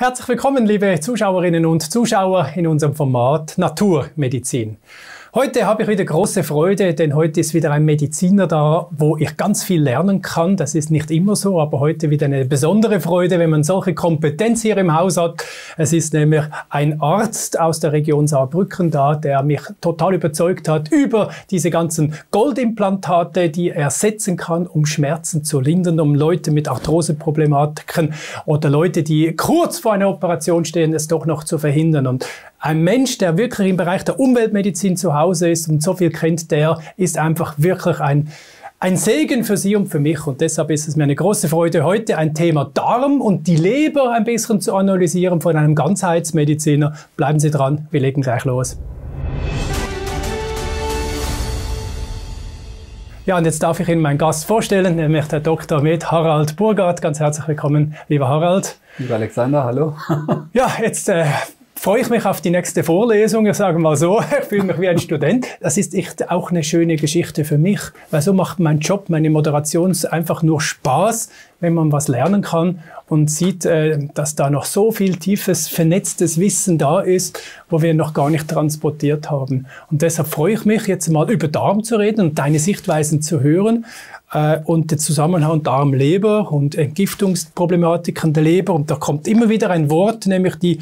Herzlich willkommen, liebe Zuschauerinnen und Zuschauer in unserem Format Naturmedizin. Heute habe ich wieder große Freude, denn heute ist wieder ein Mediziner da, wo ich ganz viel lernen kann. Das ist nicht immer so, aber heute wieder eine besondere Freude, wenn man solche Kompetenz hier im Haus hat. Es ist nämlich ein Arzt aus der Region Saarbrücken da, der mich total überzeugt hat über diese ganzen Goldimplantate, die er setzen kann, um Schmerzen zu lindern, um Leute mit Arthroseproblematiken oder Leute, die kurz vor einer Operation stehen, es doch noch zu verhindern. Und ein Mensch, der wirklich im Bereich der Umweltmedizin zu Hause ist und so viel kennt, der ist einfach wirklich ein Segen für Sie und für mich. Und deshalb ist es mir eine große Freude, heute ein Thema Darm und die Leber ein bisschen zu analysieren von einem Ganzheitsmediziner. Bleiben Sie dran, wir legen gleich los. Ja, und jetzt darf ich Ihnen meinen Gast vorstellen, nämlich der Dr. Med Harald Burgard. Ganz herzlich willkommen, lieber Harald. Lieber Alexander, hallo. Ja, jetzt freue ich mich auf die nächste Vorlesung. Ich sage mal so, ich fühle mich wie ein Student. Das ist echt auch eine schöne Geschichte für mich, weil so macht mein Job, meine Moderation einfach nur Spaß, wenn man was lernen kann und sieht, dass da noch so viel tiefes, vernetztes Wissen da ist, wo wir noch gar nicht transportiert haben. Und deshalb freue ich mich, jetzt mal über Darm zu reden und deine Sichtweisen zu hören und den Zusammenhang Darm-Leber und Entgiftungsproblematiken der Leber. Und da kommt immer wieder ein Wort, nämlich die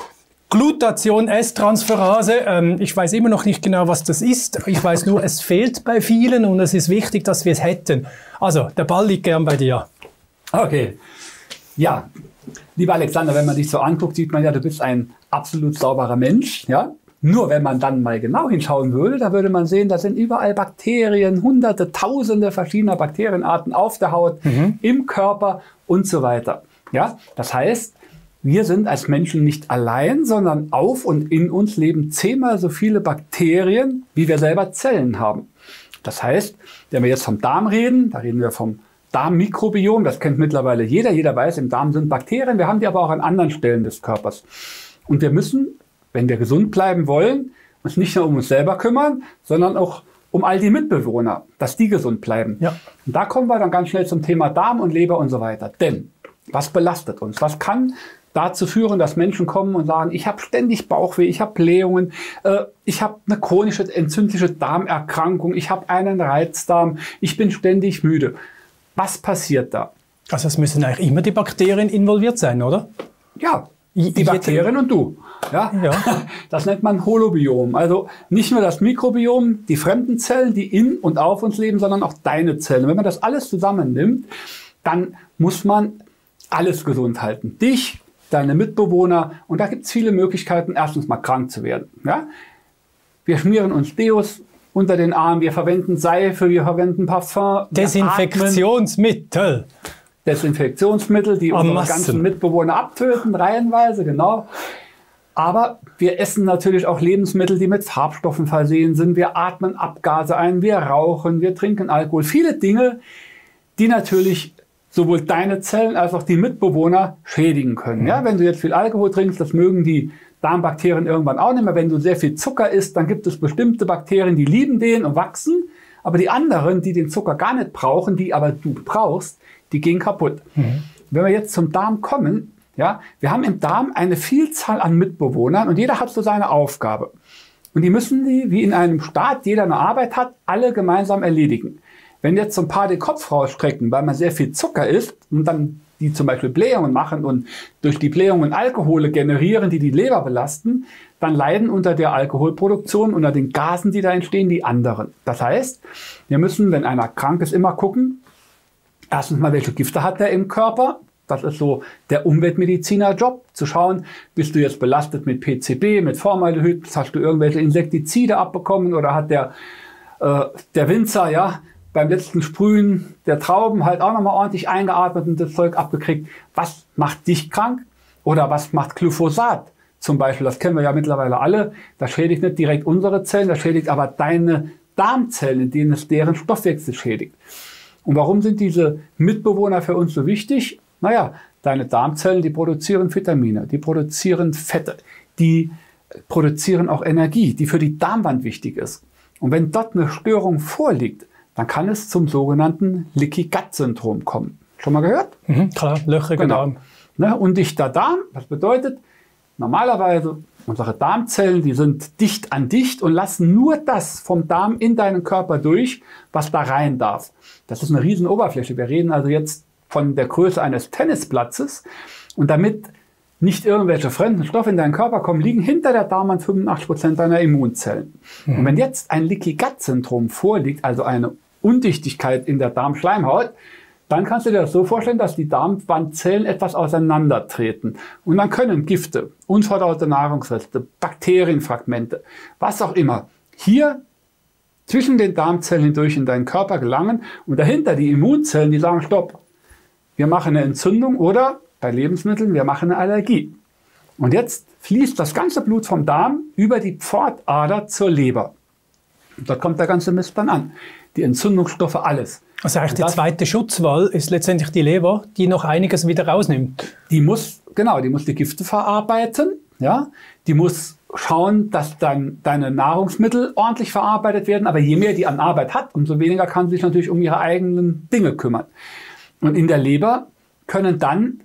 Glutathion-S-Transferase. Ich weiß immer noch nicht genau, was das ist. Ich weiß nur, es fehlt bei vielen und es ist wichtig, dass wir es hätten. Also, der Ball liegt gern bei dir. Okay. Ja, lieber Alexander, wenn man dich so anguckt, sieht man ja, du bist ein absolut sauberer Mensch. Ja? Nur wenn man dann mal genau hinschauen würde, da würde man sehen, da sind überall Bakterien, hunderte, tausende verschiedener Bakterienarten auf der Haut, im Körper und so weiter. Ja? Das heißt, wir sind als Menschen nicht allein, sondern auf und in uns leben 10-mal so viele Bakterien, wie wir selber Zellen haben. Das heißt, wenn wir jetzt vom Darm reden, da reden wir vom Darmmikrobiom, das kennt mittlerweile jeder. Jeder weiß, im Darm sind Bakterien, wir haben die aber auch an anderen Stellen des Körpers. Und wir müssen, wenn wir gesund bleiben wollen, uns nicht nur um uns selber kümmern, sondern auch um all die Mitbewohner, dass die gesund bleiben. Ja. Und da kommen wir dann ganz schnell zum Thema Darm und Leber und so weiter. Denn was belastet uns? Was kann dazu führen, dass Menschen kommen und sagen, ich habe ständig Bauchweh, ich habe Blähungen, ich habe eine chronische entzündliche Darmerkrankung, ich habe einen Reizdarm, ich bin ständig müde. Was passiert da? Also es müssen eigentlich immer die Bakterien involviert sein, oder? Ja, die Bakterien und du. Ja? Ja. Das nennt man Holobiom. Also nicht nur das Mikrobiom, die fremden Zellen, die in und auf uns leben, sondern auch deine Zellen. Und wenn man das alles zusammennimmt, dann muss man alles gesund halten. Dich, deine Mitbewohner, und da gibt es viele Möglichkeiten, erstens mal krank zu werden. Ja? Wir schmieren uns Deos unter den Arm, wir verwenden Seife, wir verwenden Parfum. Desinfektionsmittel. Desinfektionsmittel, die unsere ganzen Mitbewohner abtöten, reihenweise, genau. Aber wir essen natürlich auch Lebensmittel, die mit Farbstoffen versehen sind. Wir atmen Abgase ein, wir rauchen, wir trinken Alkohol. Viele Dinge, die natürlich sowohl deine Zellen als auch die Mitbewohner schädigen können. Ja, wenn du jetzt viel Alkohol trinkst, das mögen die Darmbakterien irgendwann auch nicht mehr. Wenn du sehr viel Zucker isst, dann gibt es bestimmte Bakterien, die lieben den und wachsen. Aber die anderen, die den Zucker gar nicht brauchen, die aber du brauchst, die gehen kaputt. Wenn wir jetzt zum Darm kommen, ja, wir haben im Darm eine Vielzahl an Mitbewohnern und jeder hat so seine Aufgabe. Und die müssen die, wie in einem Staat, jeder eine Arbeit hat, alle gemeinsam erledigen. Wenn jetzt so ein paar den Kopf rausstrecken, weil man sehr viel Zucker isst und dann die zum Beispiel Blähungen machen und durch die Blähungen Alkohole generieren, die die Leber belasten, dann leiden unter der Alkoholproduktion, unter den Gasen, die da entstehen, die anderen. Das heißt, wir müssen, wenn einer krank ist, immer gucken, erstens mal, welche Gifte hat er im Körper. Das ist so der Umweltmediziner-Job, zu schauen, bist du jetzt belastet mit PCB, mit Formaldehyd, hast du irgendwelche Insektizide abbekommen oder hat der Winzer, ja, beim letzten Sprühen der Trauben halt auch nochmal ordentlich eingeatmet und das Zeug abgekriegt. Was macht dich krank? Oder was macht Glyphosat zum Beispiel? Das kennen wir ja mittlerweile alle. Das schädigt nicht direkt unsere Zellen, das schädigt aber deine Darmzellen, in denen es deren Stoffwechsel schädigt. Und warum sind diese Mitbewohner für uns so wichtig? Naja, deine Darmzellen, die produzieren Vitamine, die produzieren Fette, die produzieren auch Energie, die für die Darmwand wichtig ist. Und wenn dort eine Störung vorliegt, dann kann es zum sogenannten Leaky Gut Syndrom kommen. Schon mal gehört? Klar, löchriger Darm. Ne? Undichter Darm, was bedeutet, normalerweise unsere Darmzellen, die sind dicht an dicht und lassen nur das vom Darm in deinen Körper durch, was da rein darf. Das ist eine riesen Oberfläche. Wir reden also jetzt von der Größe eines Tennisplatzes. Und damit nicht irgendwelche fremden Stoffe in deinen Körper kommen, liegen hinter der Darmwand 85% deiner Immunzellen. Und wenn jetzt ein Leaky Gut Syndrom vorliegt, also eine Undichtigkeit in der Darmschleimhaut, dann kannst du dir das so vorstellen, dass die Darmwandzellen etwas auseinandertreten. Und dann können Gifte, unverdaute Nahrungsreste, Bakterienfragmente, was auch immer, hier zwischen den Darmzellen hindurch in deinen Körper gelangen und dahinter die Immunzellen, die sagen, stopp, wir machen eine Entzündung oder bei Lebensmitteln, wir machen eine Allergie. Und jetzt fließt das ganze Blut vom Darm über die Pfortader zur Leber. Und dort kommt der ganze Mist dann an. Die Entzündungsstoffe, alles. Also eigentlich die zweite Schutzwall ist letztendlich die Leber, die noch einiges wieder rausnimmt. Die muss die Gifte verarbeiten. Ja? Die muss schauen, dass deine Nahrungsmittel ordentlich verarbeitet werden. Aber je mehr die an Arbeit hat, umso weniger kann sie sich natürlich um ihre eigenen Dinge kümmern. Und in der Leber können dann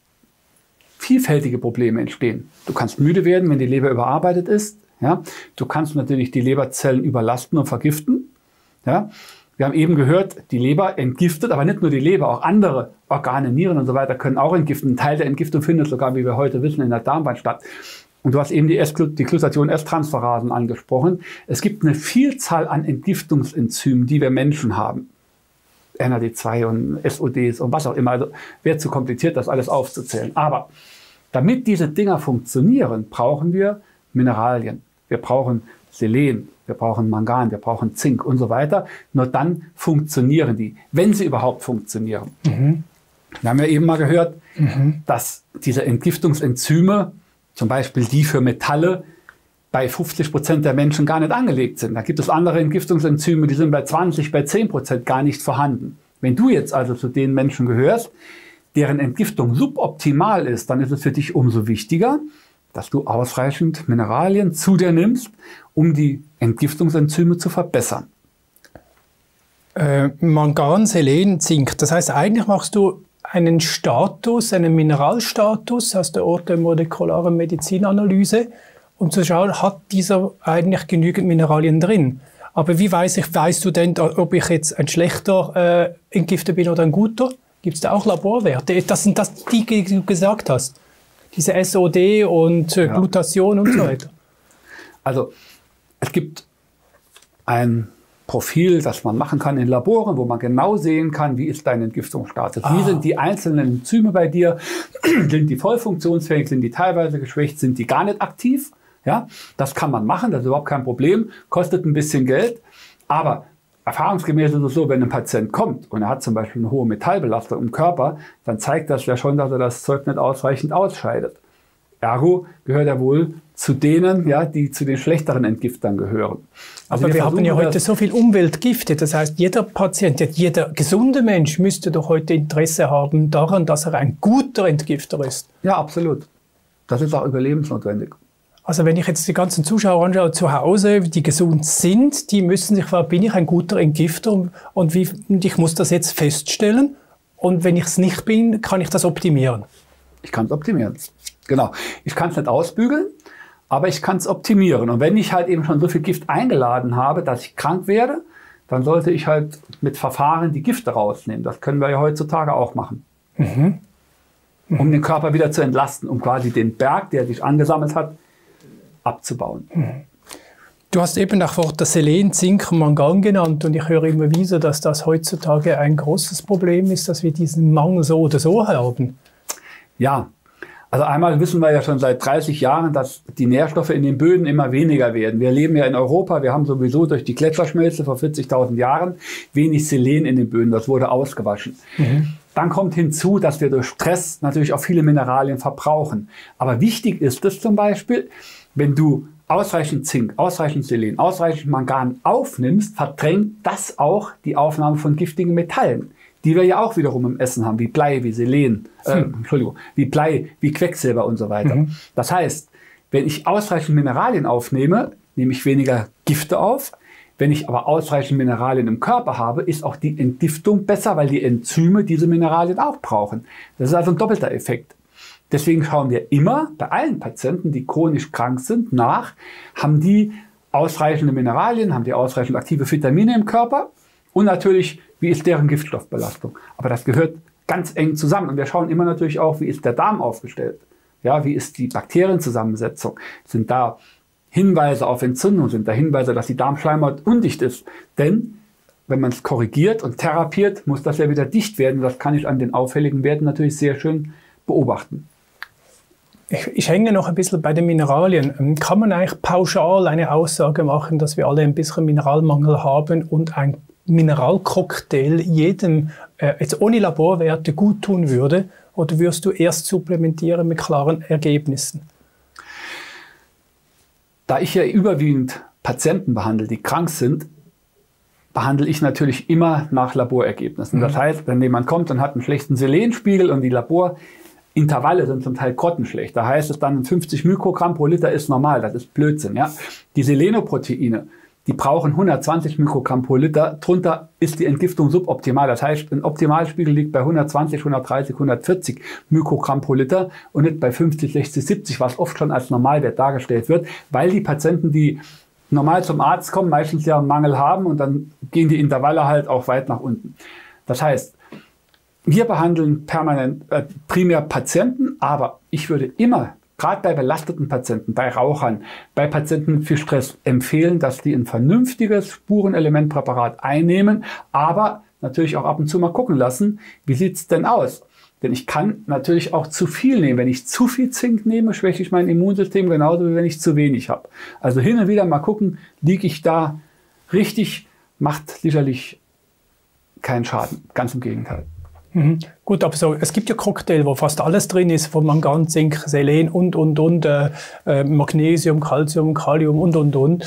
vielfältige Probleme entstehen. Du kannst müde werden, wenn die Leber überarbeitet ist. Ja? Du kannst natürlich die Leberzellen überlasten und vergiften. Ja? Wir haben eben gehört, die Leber entgiftet, aber nicht nur die Leber, auch andere Organe, Nieren und so weiter können auch entgiften. Ein Teil der Entgiftung findet sogar, wie wir heute wissen, in der Darmwand statt. Und du hast eben die Glutathion-S-Transferasen angesprochen. Es gibt eine Vielzahl an Entgiftungsenzymen, die wir Menschen haben. NAD2 und SODs und was auch immer. Also wäre zu kompliziert, das alles aufzuzählen. Aber damit diese Dinger funktionieren, brauchen wir Mineralien. Wir brauchen Selen, wir brauchen Mangan, wir brauchen Zink und so weiter. Nur dann funktionieren die, wenn sie überhaupt funktionieren. Wir haben ja eben mal gehört, dass diese Entgiftungsenzyme, zum Beispiel die für Metalle, bei 50% der Menschen gar nicht angelegt sind. Da gibt es andere Entgiftungsenzyme, die sind bei 20, bei 10% gar nicht vorhanden. Wenn du jetzt also zu den Menschen gehörst, deren Entgiftung suboptimal ist, dann ist es für dich umso wichtiger, dass du ausreichend Mineralien zu dir nimmst, um die Entgiftungsenzyme zu verbessern. Mangan, Selen, Zink. Das heißt, eigentlich machst du einen Status, einen Mineralstatus aus der orthomolekularen Medizinanalyse, um zu schauen, hat dieser eigentlich genügend Mineralien drin. Aber wie weißt du denn, ob ich jetzt ein schlechter Entgifter bin oder ein guter? Gibt es da auch Laborwerte? Das sind die du gesagt hast. Diese SOD und Glutathion und so weiter. Also es gibt ein Profil, das man machen kann in Laboren, wo man genau sehen kann, wie ist dein Entgiftungsstatus. Wie sind die einzelnen Enzyme bei dir? Sind die voll funktionsfähig? Sind die teilweise geschwächt? Sind die gar nicht aktiv? Ja, das kann man machen, das ist überhaupt kein Problem, kostet ein bisschen Geld, aber erfahrungsgemäß ist es so, wenn ein Patient kommt und er hat zum Beispiel eine hohe Metallbelastung im Körper, dann zeigt das ja schon, dass er das Zeug nicht ausreichend ausscheidet. Ergo gehört er wohl zu denen, ja, die zu den schlechteren Entgiftern gehören. Also aber wir haben ja heute so viel Umweltgifte, das heißt, jeder Patient, jeder gesunde Mensch müsste doch heute Interesse haben daran, dass er ein guter Entgifter ist. Ja, absolut. Das ist auch überlebensnotwendig. Also wenn ich jetzt die ganzen Zuschauer anschaue zu Hause, die gesund sind, die müssen sich fragen, bin ich ein guter Entgifter und ich muss das jetzt feststellen und wenn ich es nicht bin, kann ich das optimieren. Ich kann es optimieren, genau. Ich kann es nicht ausbügeln, aber ich kann es optimieren. Und wenn ich halt eben schon so viel Gift eingeladen habe, dass ich krank werde, dann sollte ich halt mit Verfahren die Gifte rausnehmen. Das können wir ja heutzutage auch machen. Um den Körper wieder zu entlasten, um quasi den Berg, der sich angesammelt hat, abzubauen. Du hast eben auch Worte Selen, Zink und Mangan genannt und ich höre immer wieder, dass das heutzutage ein großes Problem ist, dass wir diesen Mangel so oder so haben. Ja, also einmal wissen wir ja schon seit 30 Jahren, dass die Nährstoffe in den Böden immer weniger werden. Wir leben ja in Europa, wir haben sowieso durch die Gletscherschmelze vor 40.000 Jahren wenig Selen in den Böden, das wurde ausgewaschen. Dann kommt hinzu, dass wir durch Stress natürlich auch viele Mineralien verbrauchen. Aber wichtig ist es zum Beispiel, wenn du ausreichend Zink, ausreichend Selen, ausreichend Mangan aufnimmst, verdrängt das auch die Aufnahme von giftigen Metallen, die wir ja auch wiederum im Essen haben, wie Blei, wie Selen, wie Blei, wie Quecksilber und so weiter. Das heißt, wenn ich ausreichend Mineralien aufnehme, nehme ich weniger Gifte auf. Wenn ich aber ausreichend Mineralien im Körper habe, ist auch die Entgiftung besser, weil die Enzyme diese Mineralien auch brauchen. Das ist also ein doppelter Effekt. Deswegen schauen wir immer bei allen Patienten, die chronisch krank sind, nach, haben die ausreichende Mineralien, haben die ausreichend aktive Vitamine im Körper und natürlich, wie ist deren Giftstoffbelastung. Aber das gehört ganz eng zusammen. Und wir schauen immer natürlich auch, wie ist der Darm aufgestellt. Ja, wie ist die Bakterienzusammensetzung? Sind da Hinweise auf Entzündung? Sind da Hinweise, dass die Darmschleimhaut undicht ist? Denn wenn man es korrigiert und therapiert, muss das ja wieder dicht werden. Das kann ich an den auffälligen Werten natürlich sehr schön beobachten. Ich hänge noch ein bisschen bei den Mineralien. Kann man eigentlich pauschal eine Aussage machen, dass wir alle ein bisschen Mineralmangel haben und ein Mineralcocktail jedem jetzt ohne Laborwerte gut tun würde? Oder wirst du erst supplementieren mit klaren Ergebnissen? Da ich ja überwiegend Patienten behandle, die krank sind, behandle ich natürlich immer nach Laborergebnissen. Das heißt, wenn jemand kommt und hat einen schlechten Selenspiegel und die Laborintervalle sind zum Teil grottenschlecht, da heißt es dann 50 Mikrogramm pro Liter ist normal, das ist Blödsinn. Ja? Die Selenoproteine, die brauchen 120 Mikrogramm pro Liter, drunter ist die Entgiftung suboptimal. Das heißt, ein Optimalspiegel liegt bei 120, 130, 140 Mikrogramm pro Liter und nicht bei 50, 60, 70, was oft schon als Normalwert dargestellt wird, weil die Patienten, die normal zum Arzt kommen, meistens ja einen Mangel haben und dann gehen die Intervalle halt auch weit nach unten. Das heißt, wir behandeln permanent primär Patienten, aber ich würde immer, gerade bei belasteten Patienten, bei Rauchern, bei Patienten mit viel Stress empfehlen, dass die ein vernünftiges Spurenelementpräparat einnehmen, aber natürlich auch ab und zu mal gucken lassen, wie sieht es denn aus? Denn ich kann natürlich auch zu viel nehmen. Wenn ich zu viel Zink nehme, schwäche ich mein Immunsystem genauso, wie wenn ich zu wenig habe. Also hin und wieder mal gucken, liege ich da richtig, macht sicherlich keinen Schaden. Ganz im Gegenteil. Mhm. Gut, aber so, es gibt ja Cocktail, wo fast alles drin ist, von Mangan, Zink, Selen und, Magnesium, Calcium, Kalium und.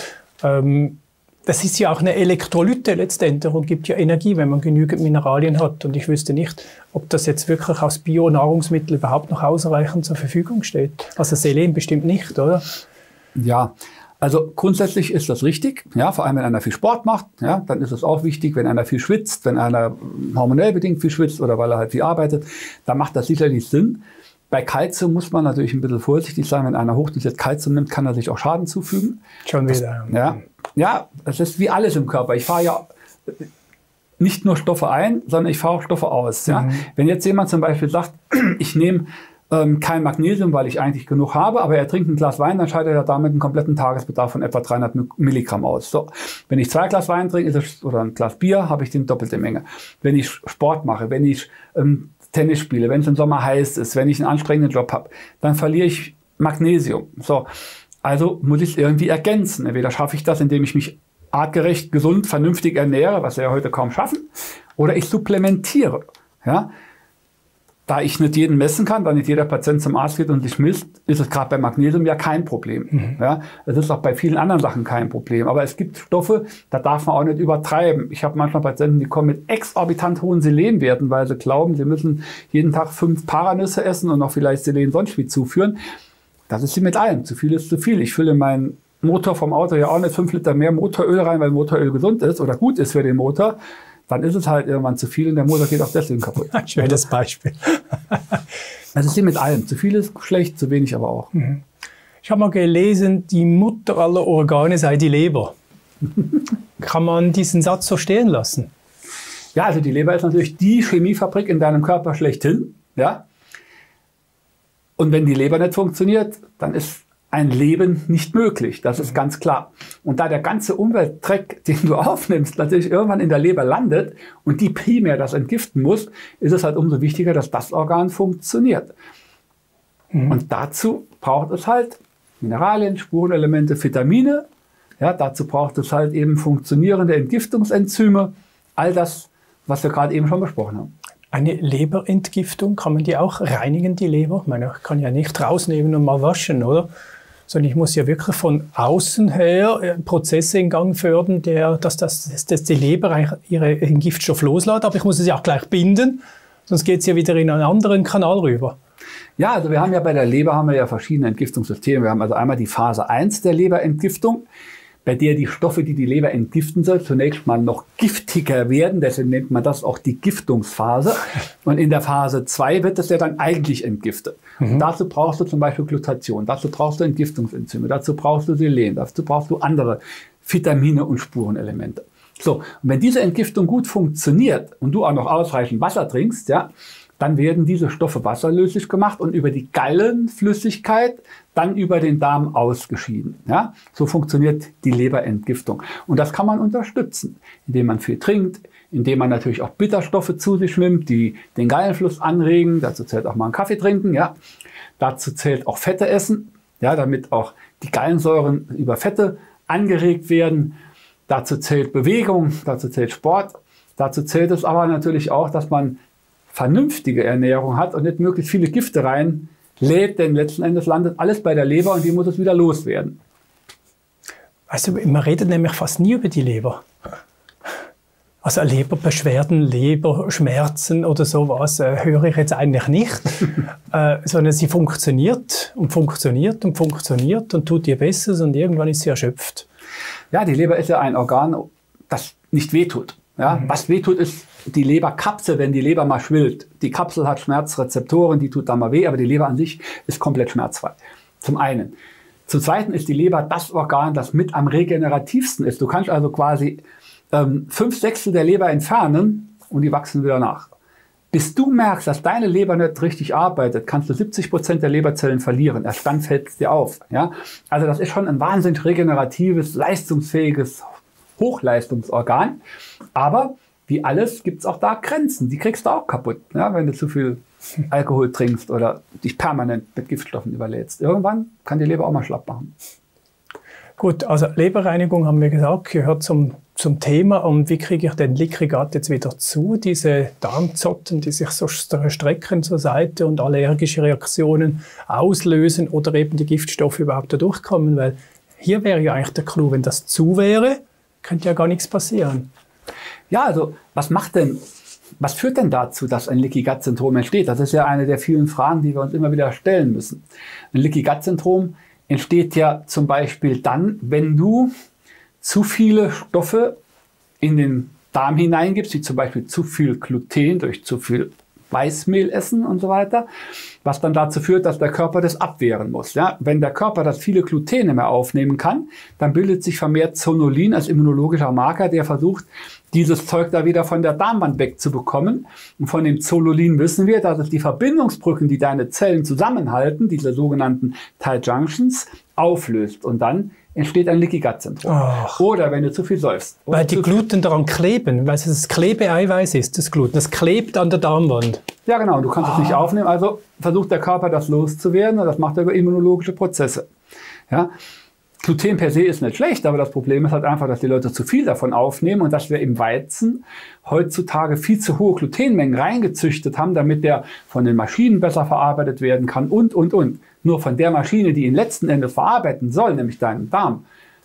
Das ist ja auch eine Elektrolyte letztendlich und gibt ja Energie, wenn man genügend Mineralien hat. Und ich wüsste nicht, ob das jetzt wirklich als Bio-Nahrungsmittel überhaupt noch ausreichend zur Verfügung steht. Also Selen bestimmt nicht, oder? Ja, also grundsätzlich ist das richtig. Ja, vor allem, wenn einer viel Sport macht, ja, dann ist es auch wichtig, wenn einer viel schwitzt, wenn einer hormonell bedingt viel schwitzt oder weil er halt viel arbeitet, dann macht das sicherlich Sinn. Bei Kalzium muss man natürlich ein bisschen vorsichtig sein. Wenn einer hochdosiert Kalzium nimmt, kann er sich auch Schaden zufügen. Schon wieder. Ja, es ist wie alles im Körper. Ich fahre ja nicht nur Stoffe ein, sondern ich fahre auch Stoffe aus. Ja? Wenn jetzt jemand zum Beispiel sagt, ich nehme kein Magnesium, weil ich eigentlich genug habe, aber er trinkt ein Glas Wein, dann scheidet er damit einen kompletten Tagesbedarf von etwa 300 Milligramm aus. So, wenn ich 2 Glas Wein trinke oder ein Glas Bier, habe ich die doppelte Menge. Wenn ich Sport mache, wenn ich Tennis spiele, wenn es im Sommer heiß ist, wenn ich einen anstrengenden Job habe, dann verliere ich Magnesium. So, also muss ich es irgendwie ergänzen. Entweder schaffe ich das, indem ich mich artgerecht, gesund, vernünftig ernähre, was wir ja heute kaum schaffen, oder ich supplementiere. Ja? Da ich nicht jeden messen kann, da nicht jeder Patient zum Arzt geht und sich misst, ist es gerade bei Magnesium ja kein Problem. Ja? Es ist auch bei vielen anderen Sachen kein Problem. Aber es gibt Stoffe, da darf man auch nicht übertreiben. Ich habe manchmal Patienten, die kommen mit exorbitant hohen Selenwerten, weil sie glauben, sie müssen jeden Tag 5 Paranüsse essen und noch vielleicht Selen sonst wie zuführen. Das ist wie mit allem. Zu viel ist zu viel. Ich fülle meinen Motor vom Auto ja auch nicht 5 Liter mehr Motoröl rein, weil Motoröl gesund ist oder gut ist für den Motor. Dann ist es halt irgendwann zu viel und der Motor geht auch deswegen kaputt. Ein schönes Beispiel. Das ist wie mit allem. Zu viel ist schlecht, zu wenig aber auch. Ich habe mal gelesen, die Mutter aller Organe sei die Leber. Kann man diesen Satz so stehen lassen? Ja, also die Leber ist natürlich die Chemiefabrik in deinem Körper schlechthin. Ja? Und wenn die Leber nicht funktioniert, dann ist ein Leben nicht möglich. Das ist ganz klar. Und da der ganze Umweltdreck, den du aufnimmst, natürlich irgendwann in der Leber landet und die primär das entgiften muss, ist es halt umso wichtiger, dass das Organ funktioniert. Und dazu braucht es halt Mineralien, Spurenelemente, Vitamine. Ja, dazu braucht es halt eben funktionierende Entgiftungsenzyme. All das, was wir gerade eben schon besprochen haben. Eine Leberentgiftung, kann man die auch reinigen, die Leber? Ich meine, ich kann ja nicht rausnehmen und mal waschen, oder? Sondern ich muss ja wirklich von außen her Prozesse in Gang fördern, dass die Leber ihren Giftstoff loslässt. Aber ich muss es ja auch gleich binden, sonst geht es ja wieder in einen anderen Kanal rüber. Ja, also wir haben ja bei der Leber verschiedene Entgiftungssysteme. Wir haben also einmal die Phase 1 der Leberentgiftung. bei der die Stoffe, die die Leber entgiften soll, zunächst mal noch giftiger werden. Deswegen nennt man das auch die Giftungsphase. Und in der Phase 2 wird es ja dann eigentlich entgiftet. Und dazu brauchst du zum Beispiel Glutathion, dazu brauchst du Entgiftungsenzyme, dazu brauchst du Selen, dazu brauchst du andere Vitamine und Spurenelemente. So, und wenn diese Entgiftung gut funktioniert und du auch noch ausreichend Wasser trinkst, ja, dann werden diese Stoffe wasserlöslich gemacht und über die Gallenflüssigkeit dann über den Darm ausgeschieden. Ja? So funktioniert die Leberentgiftung. Und das kann man unterstützen, indem man viel trinkt, indem man natürlich auch Bitterstoffe zu sich nimmt, die den Gallenfluss anregen. Dazu zählt auch mal einen Kaffee trinken. Ja? Dazu zählt auch Fette essen, ja, damit auch die Gallensäuren über Fette angeregt werden. Dazu zählt Bewegung, dazu zählt Sport. Dazu zählt es aber natürlich auch, dass man vernünftige Ernährung hat und nicht möglichst viele Gifte reinlädt, denn letzten Endes landet alles bei der Leber und die muss es wieder loswerden. Also man redet nämlich fast nie über die Leber. Also Leberbeschwerden, Leberschmerzen oder sowas höre ich jetzt eigentlich nicht, sondern sie funktioniert und funktioniert und funktioniert und tut ihr Besseres und irgendwann ist sie erschöpft. Ja, die Leber ist ja ein Organ, das nicht wehtut. Ja, was wehtut, ist die Leberkapsel, wenn die Leber mal schwillt. Die Kapsel hat Schmerzrezeptoren, die tut da mal weh, aber die Leber an sich ist komplett schmerzfrei. Zum einen. Zum zweiten ist die Leber das Organ, das mit am regenerativsten ist. Du kannst also quasi 5/6 der Leber entfernen und die wachsen wieder nach. Bis du merkst, dass deine Leber nicht richtig arbeitet, kannst du 70% der Leberzellen verlieren. Erst dann fällt es dir auf. Ja? Also das ist schon ein wahnsinnig regeneratives, leistungsfähiges Hochleistungsorgan. Aber wie alles gibt es auch da Grenzen. Die kriegst du auch kaputt, ja, wenn du zu viel Alkohol trinkst oder dich permanent mit Giftstoffen überlädst. Irgendwann kann die Leber auch mal schlapp machen. Gut, also Leberreinigung haben wir gesagt, gehört zum Thema. Und wie kriege ich den Licorigat jetzt wieder zu? Diese Darmzotten, die sich so strecken zur Seite und allergische Reaktionen auslösen oder eben die Giftstoffe überhaupt da durchkommen. Weil hier wäre ja eigentlich der Clou, wenn das zu wäre, könnte ja gar nichts passieren. Ja, also was führt denn dazu, dass ein Leaky Gut Syndrom entsteht? Das ist ja eine der vielen Fragen, die wir uns immer wieder stellen müssen. Ein Leaky Gut Syndrom entsteht ja zum Beispiel dann, wenn du zu viele Stoffe in den Darm hineingibst, wie zum Beispiel zu viel Gluten durch zu viel Weißmehl essen und so weiter, was dann dazu führt, dass der Körper das abwehren muss. Ja? Wenn der Körper das viele Glutene mehr aufnehmen kann, dann bildet sich vermehrt Zonulin als immunologischer Marker, der versucht, dieses Zeug da wieder von der Darmwand wegzubekommen. Und von dem Zonulin wissen wir, dass es die Verbindungsbrücken, die deine Zellen zusammenhalten, diese sogenannten Tight Junctions, auflöst. Und dann entsteht ein Leaky Gut Syndrom. Oder wenn du zu viel säufst. Weil die Gluten daran kleben, weil es das Klebeeiweiß ist, das Gluten. Das klebt an der Darmwand. Ja, genau. Du kannst es nicht aufnehmen. Also versucht der Körper, das loszuwerden. Und das macht er über immunologische Prozesse. Ja? Gluten per se ist nicht schlecht, aber das Problem ist halt einfach, dass die Leute zu viel davon aufnehmen und dass wir im Weizen heutzutage viel zu hohe Glutenmengen reingezüchtet haben, damit der von den Maschinen besser verarbeitet werden kann und. Nur von der Maschine, die ihn letzten Endes verarbeiten soll, nämlich deinen Darm,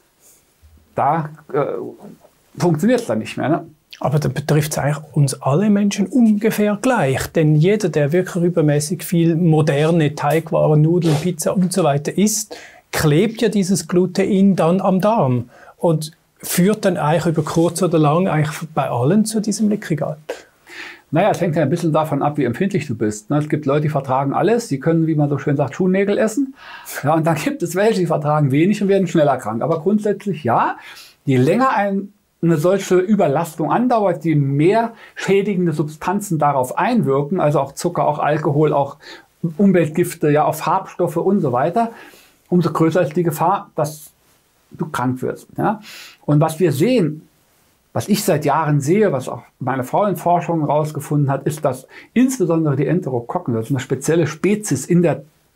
da funktioniert es dann nicht mehr. Ne? Aber da betrifft es eigentlich uns alle Menschen ungefähr gleich. Denn jeder, der wirklich übermäßig viel moderne Teigwaren, Nudeln, Pizza und so weiter isst, klebt ja dieses Glutein dann am Darm und führt dann eigentlich über kurz oder lang eigentlich bei allen zu diesem Leaky Gut. Naja, es hängt ja ein bisschen davon ab, wie empfindlich du bist. Es gibt Leute, die vertragen alles, die können, wie man so schön sagt, Schuhnägel essen. Ja, und dann gibt es welche, die vertragen wenig und werden schneller krank. Aber grundsätzlich ja, je länger eine solche Überlastung andauert, je mehr schädigende Substanzen darauf einwirken, also auch Zucker, auch Alkohol, auch Umweltgifte, ja, auch Farbstoffe und so weiter, umso größer ist die Gefahr, dass du krank wirst. Ja? Und was wir sehen, was ich seit Jahren sehe, was auch meine Frau in Forschung herausgefunden hat, ist, dass insbesondere die Enterokokken, das ist eine spezielle Spezies in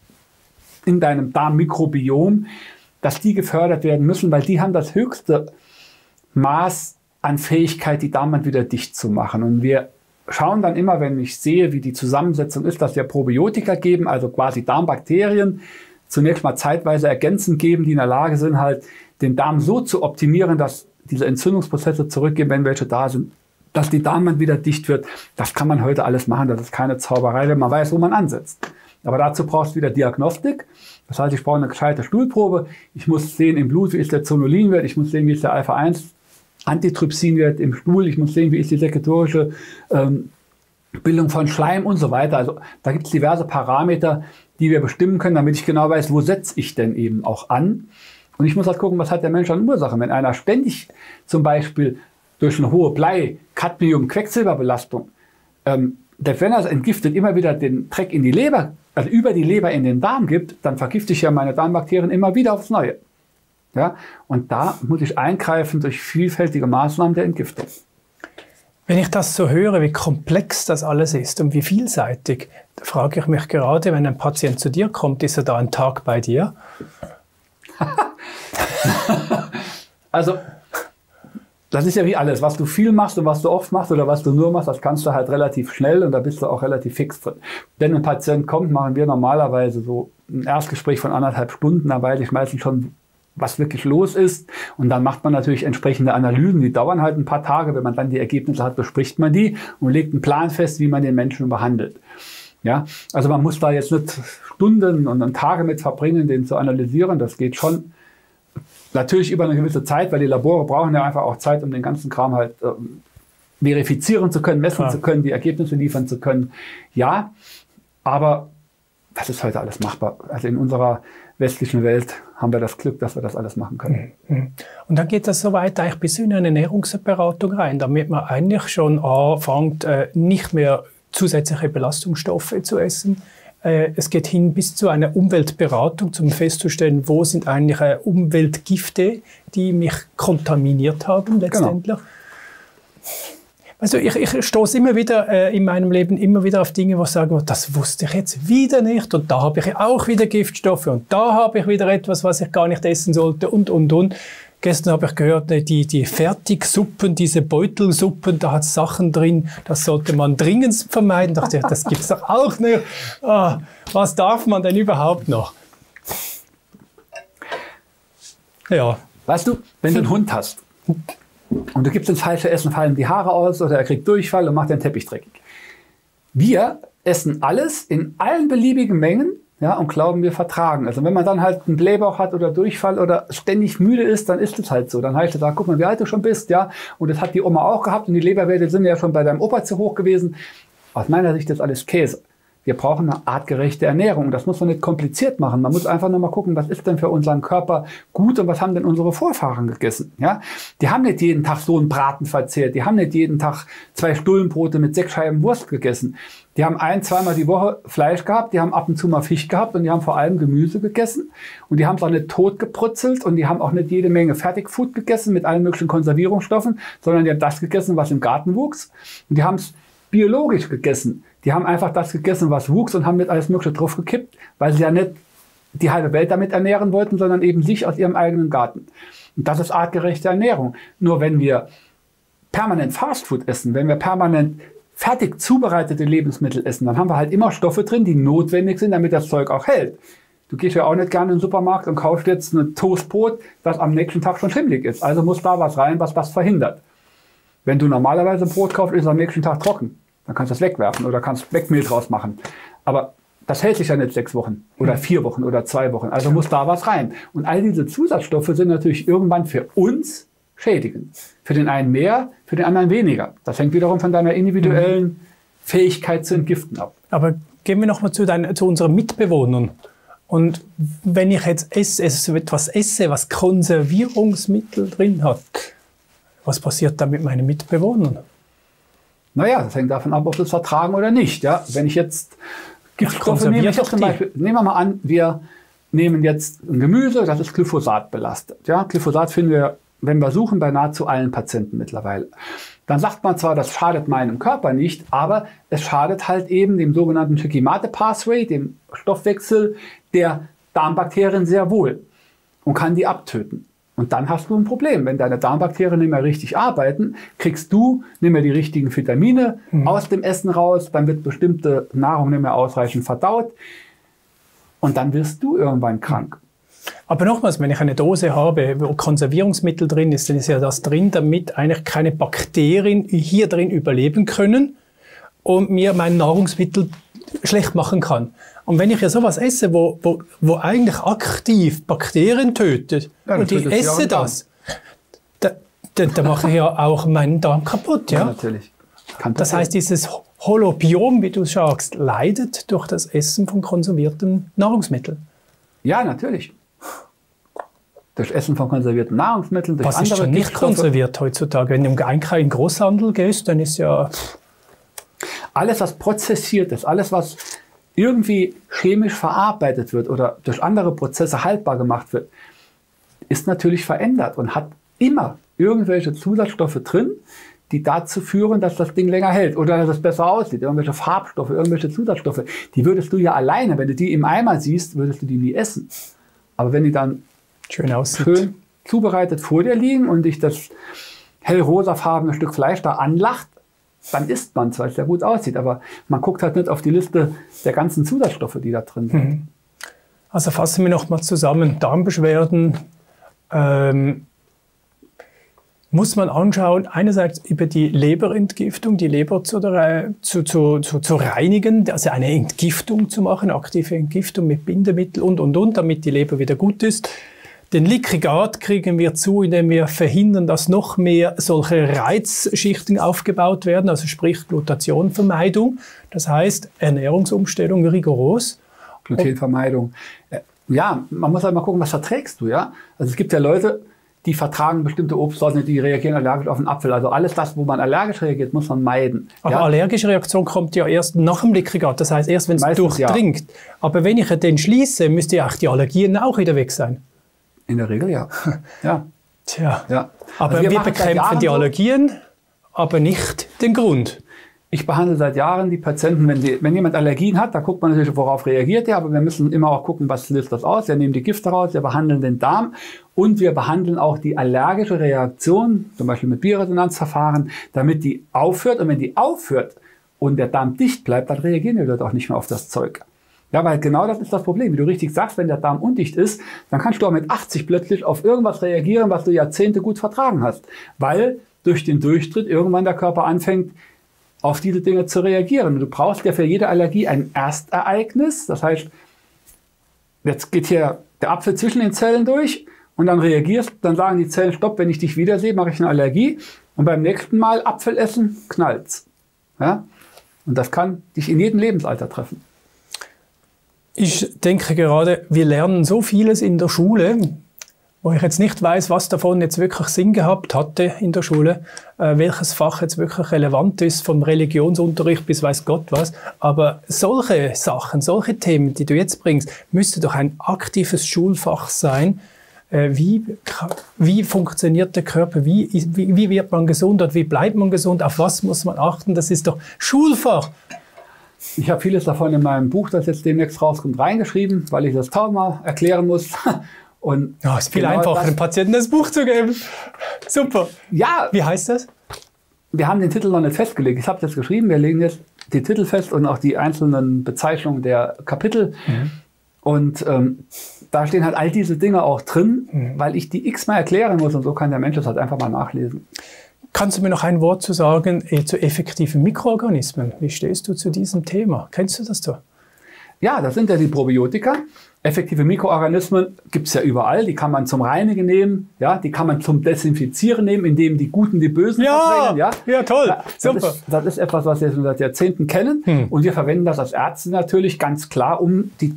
deinem Darmmikrobiom, dass die gefördert werden müssen, weil die haben das höchste Maß an Fähigkeit, die Darmwand wieder dicht zu machen. Und wir schauen dann immer, wenn ich sehe, wie die Zusammensetzung ist, dass wir Probiotika geben, also quasi Darmbakterien, zunächst mal zeitweise ergänzend geben, die in der Lage sind, halt den Darm so zu optimieren, dass diese Entzündungsprozesse zurückgehen, wenn welche da sind, dass die Darmwand wieder dicht wird. Das kann man heute alles machen, das ist keine Zauberei, wenn man weiß, wo man ansetzt. Aber dazu brauchst du wieder Diagnostik. Das heißt, ich brauche eine gescheite Stuhlprobe. Ich muss sehen im Blut, wie ist der Zonulinwert. Ich muss sehen, wie ist der Alpha-1-Antitrypsinwert im Stuhl. Ich muss sehen, wie ist die sekretorische Bildung von Schleim und so weiter. Also da gibt es diverse Parameter, die wir bestimmen können, damit ich genau weiß, wo setze ich denn eben auch an. Und ich muss halt gucken, was hat der Mensch an Ursachen. Wenn einer ständig zum Beispiel durch eine hohe Blei-, Cadmium-, Quecksilberbelastung, selbst wenn er es entgiftet, immer wieder den Dreck in die Leber, also über die Leber in den Darm gibt, dann vergifte ich ja meine Darmbakterien immer wieder aufs Neue. Ja? Und da muss ich eingreifen durch vielfältige Maßnahmen der Entgiftung. Wenn ich das so höre, wie komplex das alles ist und wie vielseitig, da frage ich mich gerade, wenn ein Patient zu dir kommt, ist er da einen Tag bei dir? Also, das ist ja wie alles. Was du viel machst und was du oft machst oder was du nur machst, das kannst du halt relativ schnell und da bist du auch relativ fix drin. Wenn ein Patient kommt, machen wir normalerweise so ein Erstgespräch von 1,5 Stunden, da weiß ich meistens schon, was wirklich los ist. Und dann macht man natürlich entsprechende Analysen, die dauern halt ein paar Tage. Wenn man dann die Ergebnisse hat, bespricht man die und legt einen Plan fest, wie man den Menschen behandelt. Ja, also man muss da jetzt nicht Stunden und Tage mit verbringen, den zu analysieren. Das geht schon natürlich über eine gewisse Zeit, weil die Labore brauchen ja einfach auch Zeit, um den ganzen Kram halt verifizieren zu können, messen zu können, die Ergebnisse liefern zu können. Ja, aber das ist heute alles machbar. Also in unserer westlichen Welt haben wir das Glück, dass wir das alles machen können. Und dann geht das so weit eigentlich bis in eine Ernährungsberatung rein, damit man eigentlich schon anfängt, nicht mehr zusätzliche Belastungsstoffe zu essen. Es geht hin bis zu einer Umweltberatung, um festzustellen, wo sind eigentlich Umweltgifte, die mich kontaminiert haben letztendlich. Genau. Also ich stoße immer wieder in meinem Leben immer wieder auf Dinge, wo ich sage, das wusste ich jetzt wieder nicht und da habe ich auch wieder Giftstoffe und da habe ich wieder etwas, was ich gar nicht essen sollte und. Gestern habe ich gehört, die Fertigsuppen, diese Beutelsuppen, da hat es Sachen drin, das sollte man dringend vermeiden. Da dachte ich, das gibt es doch auch nicht. Was darf man denn überhaupt noch? Ja. Weißt du, wenn du einen Hund hast und du gibst ins falsche Essen, fallen die Haare aus oder er kriegt Durchfall und macht den Teppich dreckig. Wir essen alles in allen beliebigen Mengen, ja, und glauben, wir vertragen. Also wenn man dann halt einen Blähbauch hat oder Durchfall oder ständig müde ist, dann ist es halt so. Dann heißt es, guck mal, wie alt du schon bist, ja. Und das hat die Oma auch gehabt und die Leberwerte sind ja schon bei deinem Opa zu hoch gewesen. Aus meiner Sicht ist alles Käse. Wir brauchen eine artgerechte Ernährung. Und das muss man nicht kompliziert machen. Man muss einfach nur mal gucken, was ist denn für unseren Körper gut und was haben denn unsere Vorfahren gegessen. Ja? Die haben nicht jeden Tag so einen Braten verzehrt. Die haben nicht jeden Tag 2 Stullenbrote mit 6 Scheiben Wurst gegessen. Die haben 1-2 Mal die Woche Fleisch gehabt. Die haben ab und zu mal Fisch gehabt und die haben vor allem Gemüse gegessen. Und die haben es auch nicht tot gebrutzelt und die haben auch nicht jede Menge Fertigfood gegessen mit allen möglichen Konservierungsstoffen, sondern die haben das gegessen, was im Garten wuchs. Und die haben es biologisch gegessen. Die haben einfach das gegessen, was wuchs und haben nicht alles Mögliche draufgekippt, weil sie ja nicht die halbe Welt damit ernähren wollten, sondern eben sich aus ihrem eigenen Garten. Und das ist artgerechte Ernährung. Nur wenn wir permanent Fastfood essen, wenn wir permanent fertig zubereitete Lebensmittel essen, dann haben wir halt immer Stoffe drin, die notwendig sind, damit das Zeug auch hält. Du gehst ja auch nicht gerne in den Supermarkt und kaufst jetzt ein Toastbrot, das am nächsten Tag schon schimmelig ist. Also muss da was rein, was verhindert. Wenn du normalerweise Brot kaufst, ist es am nächsten Tag trocken. Dann kannst du es wegwerfen oder kannst Wegmehl draus machen. Aber das hält sich ja nicht 6 Wochen oder 4 Wochen oder 2 Wochen. Also muss da was rein. Und all diese Zusatzstoffe sind natürlich irgendwann für uns schädigend. Für den einen mehr, für den anderen weniger. Das hängt wiederum von deiner individuellen Fähigkeit zu entgiften ab. Aber gehen wir nochmal zu unseren Mitbewohnern. Und wenn ich jetzt etwas esse, was Konservierungsmittel drin hat, was passiert da mit meinen Mitbewohnern? Naja, das hängt davon ab, ob sie es vertragen oder nicht. Ja? Wenn ich jetzt Giftstoffe nehme, zum Beispiel, nehmen wir mal an, wir nehmen jetzt ein Gemüse, das ist Glyphosat belastet. Ja? Glyphosat finden wir, wenn wir suchen, bei nahezu allen Patienten mittlerweile. Dann sagt man zwar, das schadet meinem Körper nicht, aber es schadet halt eben dem sogenannten Shikimate-Pathway, dem Stoffwechsel der Darmbakterien sehr wohl und kann die abtöten. Und dann hast du ein Problem. Wenn deine Darmbakterien nicht mehr richtig arbeiten, kriegst du nicht mehr die richtigen Vitamine aus dem Essen raus, dann wird bestimmte Nahrung nicht mehr ausreichend verdaut und dann wirst du irgendwann krank. Aber nochmals, wenn ich eine Dose habe, wo Konservierungsmittel drin ist, dann ist ja das drin, damit eigentlich keine Bakterien hier drin überleben können und mir mein Nahrungsmittel schlecht machen kann. Und wenn ich ja sowas esse, wo eigentlich aktiv Bakterien tötet, ja, und ich esse das, dann mache ich ja auch meinen Darm kaputt. Ja, natürlich. Das heißt, dieses Holobiom, wie du sagst, leidet durch das Essen von konservierten Nahrungsmitteln. Ja, natürlich. Durch Essen von konservierten Nahrungsmitteln, durch andere. Was ist schon nicht konserviert heutzutage? Wenn du in den Großhandel gehst, dann ist ja... Alles, was prozessiert ist, alles, was irgendwie chemisch verarbeitet wird oder durch andere Prozesse haltbar gemacht wird, ist natürlich verändert und hat immer irgendwelche Zusatzstoffe drin, die dazu führen, dass das Ding länger hält oder dass es besser aussieht. Irgendwelche Farbstoffe, irgendwelche Zusatzstoffe, die würdest du ja alleine, wenn du die im Eimer siehst, würdest du die nie essen. Aber wenn die dann schön zubereitet vor dir liegen und dich das hellrosafarbene Stück Fleisch da anlacht, dann isst man es, weil es ja gut aussieht. Aber man guckt halt nicht auf die Liste der ganzen Zusatzstoffe, die da drin sind. Also fassen wir nochmal zusammen. Darmbeschwerden muss man anschauen, einerseits über die Leberentgiftung, die Leber zu reinigen, also eine Entgiftung zu machen, aktive Entgiftung mit Bindemittel und, damit die Leber wieder gut ist. Den Liquigat kriegen wir zu, indem wir verhindern, dass noch mehr solche Reizschichten aufgebaut werden, also sprich Glutationvermeidung. Das heißt Ernährungsumstellung rigoros. Glutenvermeidung. Ja, man muss halt mal gucken, was verträgst du, ja? Also es gibt ja Leute, die vertragen bestimmte Obstsorten, die reagieren allergisch auf den Apfel. Also alles das, wo man allergisch reagiert, muss man meiden. Aber ja? Allergische Reaktion kommt ja erst nach dem Liquigat, das heißt erst, wenn es durchdringt. Ja. Aber wenn ich den schließe, müsste ja auch die Allergien auch wieder weg sein. In der Regel ja. Ja. Tja. Ja. Aber also wir bekämpfen die Allergien, aber nicht den Grund. Ich behandle seit Jahren die Patienten, wenn jemand Allergien hat, da guckt man natürlich, worauf reagiert er, aber wir müssen immer auch gucken, was löst das aus. Wir nehmen die Gifte raus, wir behandeln den Darm und wir behandeln auch die allergische Reaktion, zum Beispiel mit Bioresonanzverfahren, damit die aufhört. Und wenn die aufhört und der Darm dicht bleibt, dann reagieren die Leute auch nicht mehr auf das Zeug. Ja, weil genau das ist das Problem. Wie du richtig sagst, wenn der Darm undicht ist, dann kannst du auch mit 80 plötzlich auf irgendwas reagieren, was du Jahrzehnte gut vertragen hast. Weil durch den Durchtritt irgendwann der Körper anfängt, auf diese Dinge zu reagieren. Und du brauchst ja für jede Allergie ein Erstereignis. Das heißt, jetzt geht hier der Apfel zwischen den Zellen durch und dann reagierst, dann sagen die Zellen, stopp, wenn ich dich wiedersehe, mache ich eine Allergie. Und beim nächsten Mal Apfel essen, knallt's. Ja? Und das kann dich in jedem Lebensalter treffen. Ich denke gerade, wir lernen so vieles in der Schule, wo ich jetzt nicht weiß, was davon jetzt wirklich Sinn gehabt hatte in der Schule, welches Fach jetzt wirklich relevant ist, vom Religionsunterricht bis weiß Gott was. Aber solche Sachen, solche Themen, die du jetzt bringst, müsste doch ein aktives Schulfach sein. Wie funktioniert der Körper? Wie wird man gesund und wie bleibt man gesund? Auf was muss man achten? Das ist doch Schulfach. Ich habe vieles davon in meinem Buch, das jetzt demnächst rauskommt, reingeschrieben, weil ich das tausendmal erklären muss. Und ja, es ist viel einfacher, dem Patienten das Buch zu geben. Super. Ja. Wie heißt das? Wir haben den Titel noch nicht festgelegt. Ich habe das geschrieben. Wir legen jetzt die Titel fest und auch die einzelnen Bezeichnungen der Kapitel. Und da stehen halt all diese Dinge auch drin, weil ich die x-mal erklären muss und so kann der Mensch das halt einfach mal nachlesen. Kannst du mir noch ein Wort zu sagen zu effektiven Mikroorganismen? Wie stehst du zu diesem Thema? Kennst du das da? Ja, das sind ja die Probiotika. Effektive Mikroorganismen gibt es ja überall. Die kann man zum Reinigen nehmen, ja, die kann man zum Desinfizieren nehmen, indem die Guten die Bösen verdrängen. Ja, toll, ja, super. Das ist etwas, was wir schon seit Jahrzehnten kennen. Und wir verwenden das als Ärzte natürlich ganz klar, um die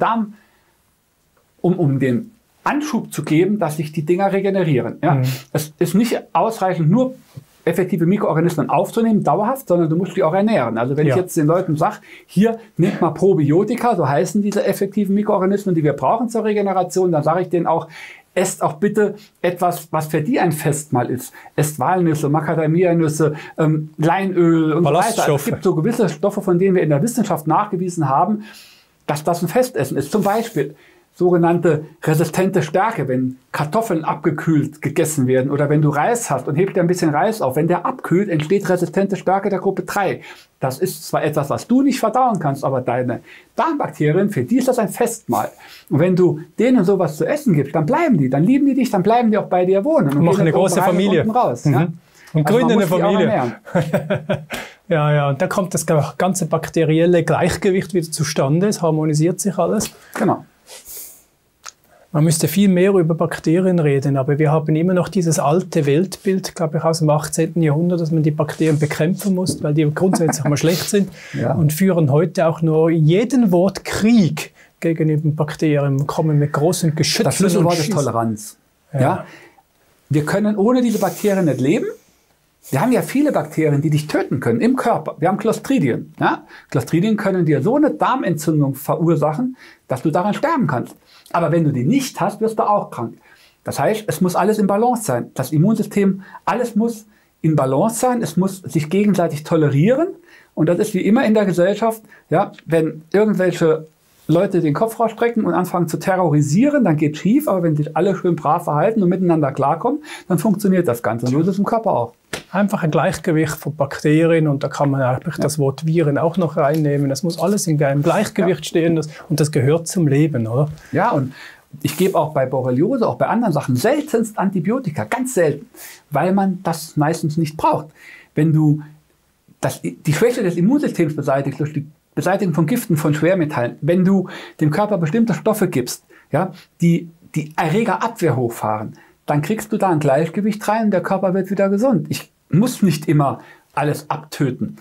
um den Anschub zu geben, dass sich die Dinger regenerieren. Ja. Es ist nicht ausreichend, nur effektive Mikroorganismen aufzunehmen, dauerhaft, sondern du musst die auch ernähren. Also wenn ich jetzt den Leuten sage, hier, nehmt mal Probiotika, so heißen diese effektiven Mikroorganismen, die wir brauchen zur Regeneration, dann sage ich denen auch, esst auch bitte etwas, was für die ein Festmahl ist. Esst Walnüsse, Macadamia-Nüsse, Leinöl und so weiter. Also es gibt so gewisse Stoffe, von denen wir in der Wissenschaft nachgewiesen haben, dass das ein Festessen ist. Zum Beispiel sogenannte resistente Stärke, wenn Kartoffeln abgekühlt gegessen werden oder wenn du Reis hast und hebt dir ein bisschen Reis auf. Wenn der abkühlt, entsteht resistente Stärke der Gruppe 3. Das ist zwar etwas, was du nicht verdauen kannst, aber deine Darmbakterien, für die ist das ein Festmahl. Und wenn du denen sowas zu essen gibst, dann bleiben die, dann lieben die dich, dann bleiben die auch bei dir wohnen. Und machen eine große Familie. Raus, ja? Und gründen eine Familie. Ja, ja, und da kommt das ganze bakterielle Gleichgewicht wieder zustande, es harmonisiert sich alles. Genau. Man müsste viel mehr über Bakterien reden, aber wir haben immer noch dieses alte Weltbild, glaube ich, aus dem 18. Jahrhundert, dass man die Bakterien bekämpfen muss, weil die grundsätzlich mal schlecht sind und führen heute auch nur jeden Wort Krieg gegenüber Bakterien, kommen mit großen Geschützen. Das Schlüsselwort ist Toleranz. Ja. Wir können ohne diese Bakterien nicht leben. Wir haben ja viele Bakterien, die dich töten können im Körper. Wir haben Clostridien. Ja? Clostridien können dir so eine Darmentzündung verursachen, dass du daran sterben kannst. Aber wenn du die nicht hast, wirst du auch krank. Das heißt, es muss alles in Balance sein. Das Immunsystem, alles muss in Balance sein. Es muss sich gegenseitig tolerieren. Und das ist wie immer in der Gesellschaft, ja, wenn irgendwelche Leute den Kopf rausstrecken und anfangen zu terrorisieren, dann geht es schief. Aber wenn sich alle schön brav verhalten und miteinander klarkommen, dann funktioniert das Ganze. Und so ist es im Körper auch. Einfach ein Gleichgewicht von Bakterien und da kann man eigentlich das Wort Viren auch noch reinnehmen. Das muss alles in einem Gleichgewicht stehen und das gehört zum Leben, oder? Ja, und ich gebe auch bei Borreliose, auch bei anderen Sachen seltenst Antibiotika, ganz selten, weil man das meistens nicht braucht. Wenn du die Schwäche des Immunsystems beseitigst, durch die Beseitigung von Giften, von Schwermetallen, wenn du dem Körper bestimmte Stoffe gibst, ja, die Erregerabwehr hochfahren, dann kriegst du da ein Gleichgewicht rein und der Körper wird wieder gesund. Ich muss nicht immer alles abtöten,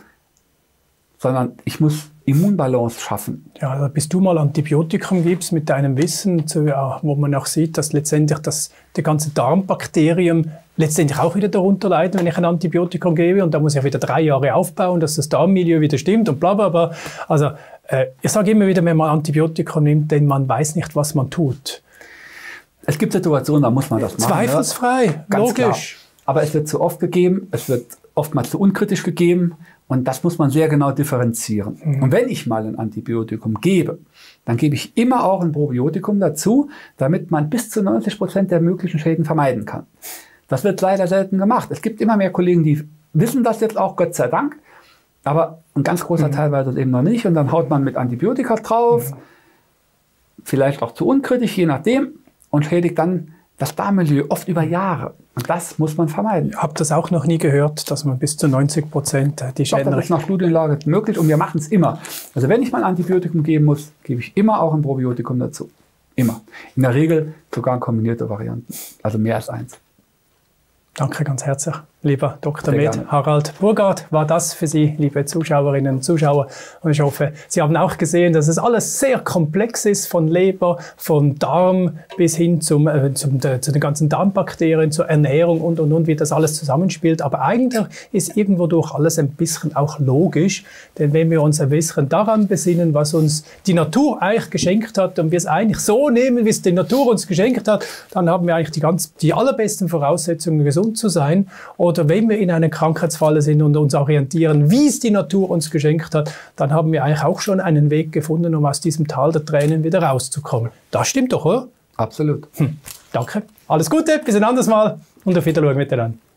sondern ich muss Immunbalance schaffen. Ja, bis du mal Antibiotikum gibst mit deinem Wissen, wo man auch sieht, dass letztendlich die ganze Darmbakterien letztendlich auch wieder darunter leiden, wenn ich ein Antibiotikum gebe. Und da muss ich wieder 3 Jahre aufbauen, dass das Darmmilieu wieder stimmt und bla bla bla. Also ich sage immer wieder, wenn man Antibiotikum nimmt, denn man weiß nicht, was man tut. Es gibt Situationen, da muss man das machen. Zweifelsfrei, ja? Ganz logisch. Klar. Aber es wird zu oft gegeben, es wird oftmals zu unkritisch gegeben und das muss man sehr genau differenzieren. Und wenn ich mal ein Antibiotikum gebe, dann gebe ich immer auch ein Probiotikum dazu, damit man bis zu 90% der möglichen Schäden vermeiden kann. Das wird leider selten gemacht. Es gibt immer mehr Kollegen, die wissen das jetzt auch, Gott sei Dank, aber ein ganz großer Teil weiß es eben noch nicht und dann haut man mit Antibiotika drauf, vielleicht auch zu unkritisch, je nachdem, und schädigt dann das Darmmilieu oft über Jahre. Und das muss man vermeiden. Ich habe das auch noch nie gehört, dass man bis zu 90% die Schäden... Doch, das ist nach Studienlage möglich und wir machen es immer. Also wenn ich mal ein Antibiotikum geben muss, gebe ich immer auch ein Probiotikum dazu. Immer. In der Regel sogar kombinierte Varianten. Also mehr als eins. Danke ganz herzlich, lieber Dr. Med. Harald Burgard war das für Sie, liebe Zuschauerinnen und Zuschauer. Und ich hoffe, Sie haben auch gesehen, dass es alles sehr komplex ist, von Leber, von Darm bis hin zu den ganzen Darmbakterien, zur Ernährung und, wie das alles zusammenspielt. Aber eigentlich ist irgendwo durch alles ein bisschen auch logisch, denn wenn wir uns ein bisschen daran besinnen, was uns die Natur eigentlich geschenkt hat und wir es eigentlich so nehmen, wie es die Natur uns geschenkt hat, dann haben wir eigentlich die allerbesten Voraussetzungen, gesund zu sein. Oder wenn wir in einer Krankheitsfalle sind und uns orientieren, wie es die Natur uns geschenkt hat, dann haben wir eigentlich auch schon einen Weg gefunden, um aus diesem Tal der Tränen wieder rauszukommen. Das stimmt doch, oder? Absolut. Danke. Alles Gute, bis ein anderes Mal und auf Wiedersehen miteinander.